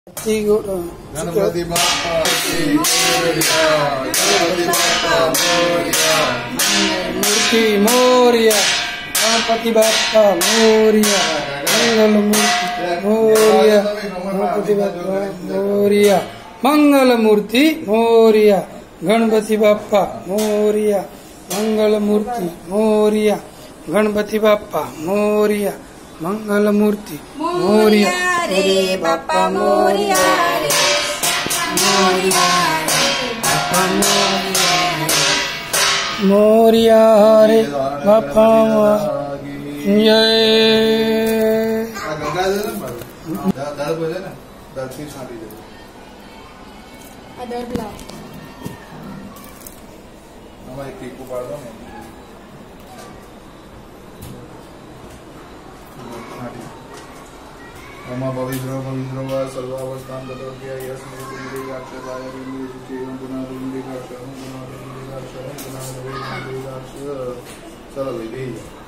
गणपति बाप्पा की मोरया, गणपति बाप्पा मोरया, मूर्ति मोरया, गणपति बाप्पा मोरया, मंगल मूर्ति मोरया, गणपति बाप्पा मोरया, मंगल मूर्ति मोरया, गणपति बाप्पा मोरया, मंगल मूर्ति मोरया, गणपति बाप्पा मोरया, मंगल मूर्ति मोरया। रे बाप्पा मोरया रे, मोरया रे बाप्पा मोरया रे बाप्पा जय। मम पवित्रो पवित्रो वा सर्वावस्थां गतो किया यस्मै पुण्डरीकाक्षराय विष्णुदेवं पुनः पुण्डरीकाक्षरं पुनः पुण्डरीकाक्षरं पुनः पुण्डरीकाक्ष चलो भाई